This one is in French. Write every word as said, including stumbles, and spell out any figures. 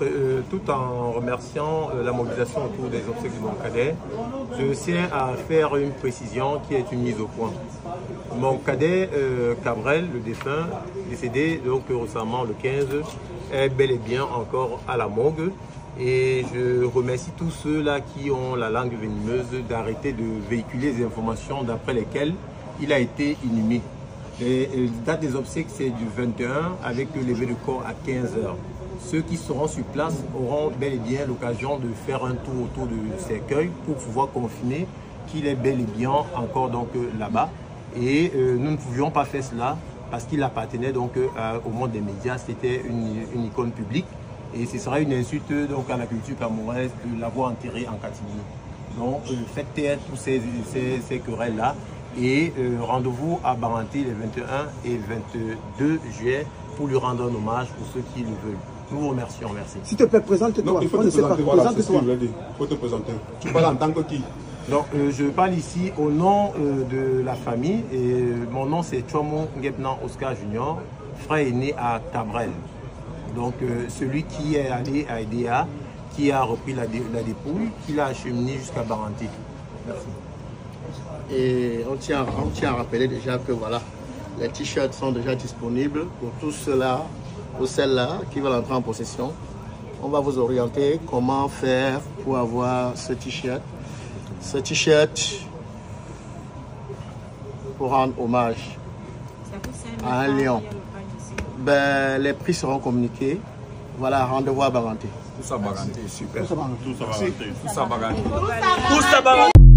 euh, tout en remerciant euh, la mobilisation autour des obsèques de mon cadet, je tiens à faire une précision qui est une mise au point. Mon cadet euh, Cabrel, le défunt, décédé donc récemment le quinze, est bel et bien encore à la morgue. Et je remercie tous ceux-là qui ont la langue venimeuse d'arrêter de véhiculer des informations d'après lesquelles il a été inhumé. Et, et la date des obsèques, c'est du vingt et un avec le lever de corps à quinze heures. Ceux qui seront sur place auront bel et bien l'occasion de faire un tour autour du cercueil pour pouvoir confirmer qu'il est bel et bien encore donc là-bas. Et euh, nous ne pouvions pas faire cela parce qu'il appartenait donc euh, au monde des médias, c'était une, une icône publique. Et ce sera une insulte donc, à la culture camerounaise de l'avoir enterré en catimini. Donc euh, faites taire tous ces, ces, ces querelles-là et euh, rendez-vous à Baranté les vingt et un et vingt-deux juillet pour lui rendre un hommage pour ceux qui le veulent. Nous vous remercions, merci. S'il te plaît, présente-toi. Il faut te présenter, voilà, c'est ce que je voulais dire. Il faut te présenter. Tu parles en tant que qui? Donc, euh, je parle ici au nom euh, de la famille et euh, mon nom c'est Tchomo Ngepnan Oscar Junior, frère aîné à Cabrel. Donc euh, celui qui est allé à E D A, qui a repris la, dé, la dépouille, qui l'a acheminé jusqu'à Baranté. Merci. Et on tient, on tient à rappeler déjà que voilà, les t-shirts sont déjà disponibles pour tous ceux-là, pour celles-là qui veulent entrer en possession. On va vous orienter comment faire pour avoir ce t-shirt. Ce t-shirt pour rendre hommage à un lion. Ben, les prix seront communiqués. Voilà, rendez-vous à Baranté. Tout ça Baranté, super. Tout ça Baranté. Tout ça Baranté. Tout ça Baranté. Tout ça Baranté.